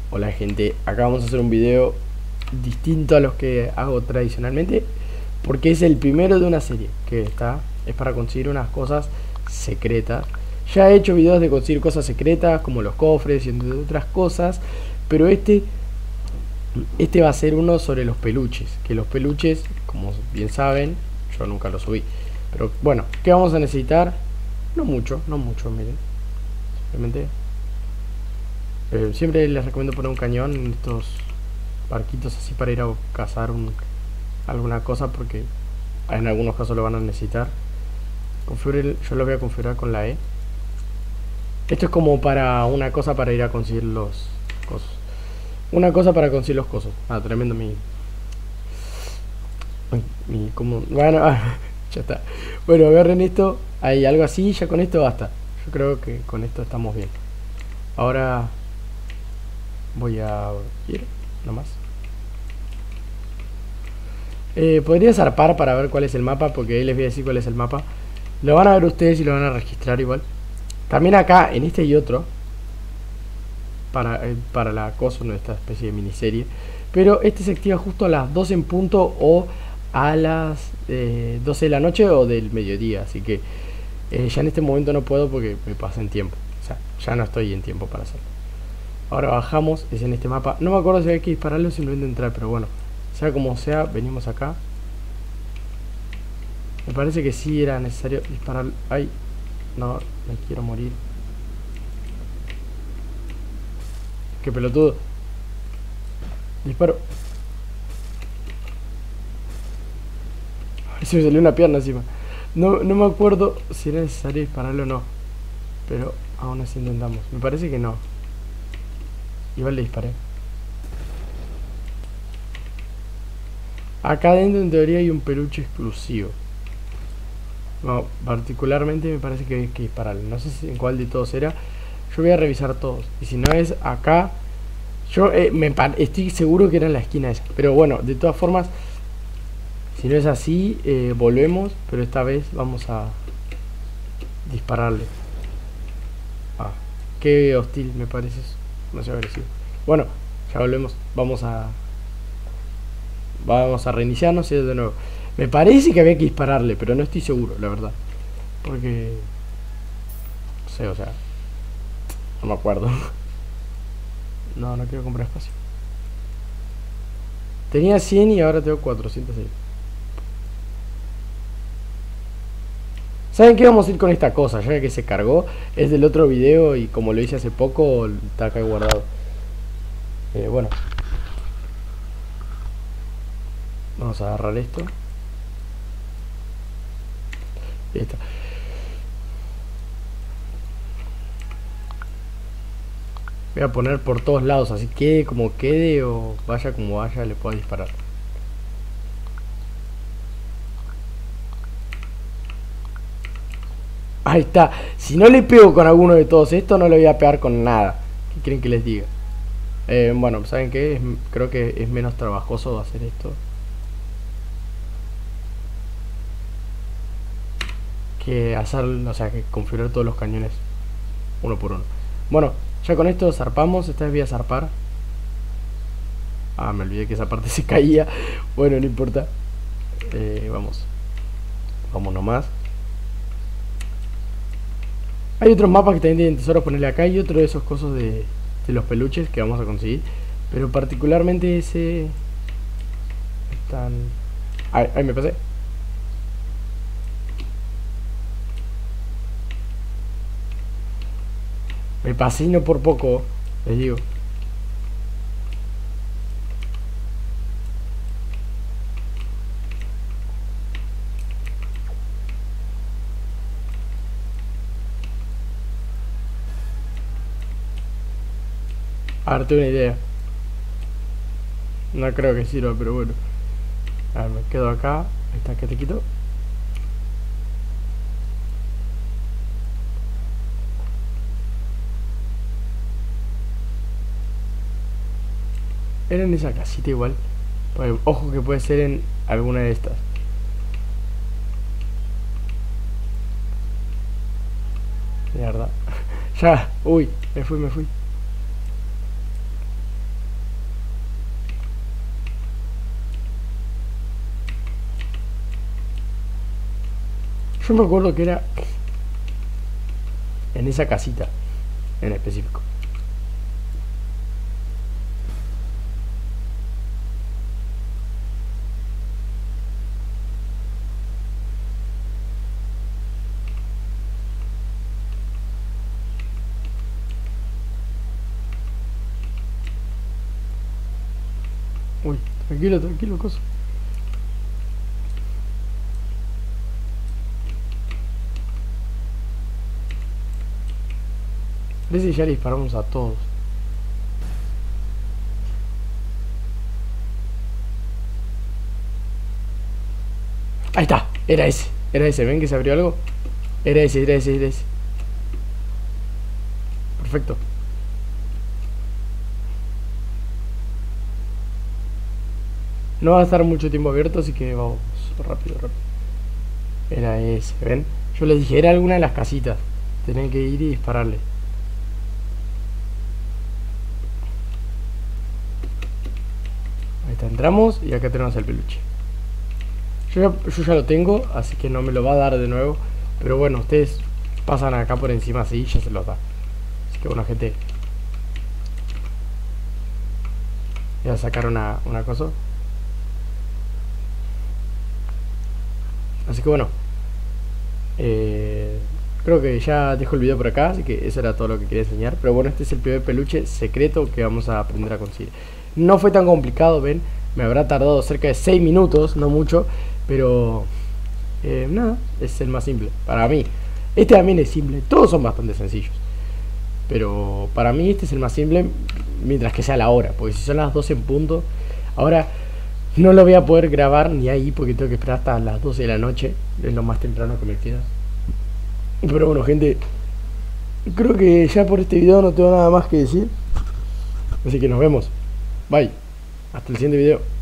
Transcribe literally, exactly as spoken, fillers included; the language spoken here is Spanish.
Hola gente, acá vamos a hacer un video distinto a los que hago tradicionalmente porque es el primero de una serie que está, es para conseguir unas cosas secretas. Ya he hecho videos de conseguir cosas secretas como los cofres y entre otras cosas, pero este este va a ser uno sobre los peluches, que los peluches, como bien saben, yo nunca los subí. Pero bueno, ¿qué vamos a necesitar? No mucho, no mucho, miren. Simplemente Eh, siempre les recomiendo poner un cañón en estos barquitos así para ir a cazar un, alguna cosa porque en algunos casos lo van a necesitar. Configure, yo lo voy a configurar con la E. Esto es como para una cosa para ir a conseguir los cosos. Una cosa para conseguir los cosos. Ah, tremendo mi... mi como, bueno, ah, ya está. Bueno, agarren esto. Hay algo así, ya con esto basta. Yo creo que con esto estamos bien. Ahora voy a ir nomás. Eh, podría zarpar para ver cuál es el mapa, porque ahí les voy a decir cuál es el mapa. Lo van a ver ustedes y lo van a registrar igual. También acá, en este y otro, para, eh, para la cosa, no, esta especie de miniserie. Pero este se activa justo a las doce en punto o a las eh, doce de la noche o del mediodía. Así que eh, ya en este momento no puedo porque me pasé en tiempo. O sea, ya no estoy en tiempo para hacerlo. Ahora bajamos, es en este mapa. No me acuerdo si hay que dispararlo o simplemente entrar, pero bueno. Sea como sea, venimos acá. Me parece que sí era necesario disparar. Ay, no, me quiero morir. Qué pelotudo. Disparo. Ay, se me salió una pierna encima. No, no me acuerdo si era necesario dispararlo o no. Pero aún así intentamos. Me parece que no. Igual le disparé. Acá adentro en teoría hay un peluche exclusivo. No, particularmente me parece que hay que dispararle. No sé si en cuál de todos era. Yo voy a revisar todos. Y si no es acá. Yo eh, me estoy seguro que era en la esquina esa. Pero bueno, de todas formas. Si no es así, eh, volvemos. Pero esta vez vamos a dispararle. Ah, qué hostil me parece eso. Demasiado agresivo. Bueno, ya volvemos. Vamos a... Vamos a reiniciarnos y de nuevo. Me parece que había que dispararle, pero no estoy seguro, la verdad. Porque... No sé, o sea... No me acuerdo. No, no quiero comprar espacio. Tenía cien y ahora tengo cuatrocientos seis. ¿Saben qué? Vamos a ir con esta cosa, ya que se cargó. Es del otro video y como lo hice hace poco, está acá guardado. Eh, bueno. Vamos a agarrar esto. Y ahí está. Voy a poner por todos lados, así quede como quede o vaya como vaya, le puedo disparar. Ahí está. Si no le pego con alguno de todos estos, no le voy a pegar con nada. ¿Qué quieren que les diga? Eh, bueno, ¿saben qué? Es, creo que es menos trabajoso hacer esto que hacer, o sea, que configurar todos los cañones uno por uno. Bueno, ya con esto zarpamos. Esta vez voy a zarpar. Ah, me olvidé que esa parte se caía. Bueno, no importa. Eh, vamos. Vamos nomás. Hay otros mapas que también tienen tesoros, ponerle acá. Y otro de esos cosos de, de los peluches que vamos a conseguir. Pero particularmente ese... Están... Ay, ay, me pasé. Me pasé y no por poco, les digo. A ver, tengo una idea. No creo que sirva, pero bueno. A ver, me quedo acá. Ahí está, que te quito. Era en esa casita igual. Pues, ojo que puede ser en alguna de estas. De verdad. Ya, uy, me fui, me fui. Yo me acuerdo que era en esa casita en específico. Uy, tranquilo, tranquilo, cosa. ¿Ves si ya le disparamos a todos? Ahí está, era ese, era ese, ¿ven que se abrió algo? Era ese, era ese, era ese. Perfecto. No va a estar mucho tiempo abierto, así que vamos, rápido, rápido. Era ese, ¿ven? Yo les dije, era alguna de las casitas. Tenían que ir y dispararle. Ahí está, entramos y acá tenemos el peluche. Yo ya, yo ya lo tengo, así que no me lo va a dar de nuevo. Pero bueno, ustedes pasan acá por encima así y ya se lo da. Así que bueno, gente. Voy a sacar una, una cosa. Así que bueno, eh, creo que ya dejo el video por acá, así que eso era todo lo que quería enseñar. Pero bueno, este es el primer peluche secreto que vamos a aprender a conseguir. No fue tan complicado, ven, me habrá tardado cerca de seis minutos, no mucho, pero eh, nada, es el más simple, para mí. Este también es simple, todos son bastante sencillos, pero para mí este es el más simple, mientras que sea la hora, porque si son las doce en punto, ahora... No lo voy a poder grabar ni ahí porque tengo que esperar hasta las doce de la noche. Es lo más temprano que me queda. Pero bueno, gente, creo que ya por este video no tengo nada más que decir. Así que nos vemos. Bye. Hasta el siguiente video.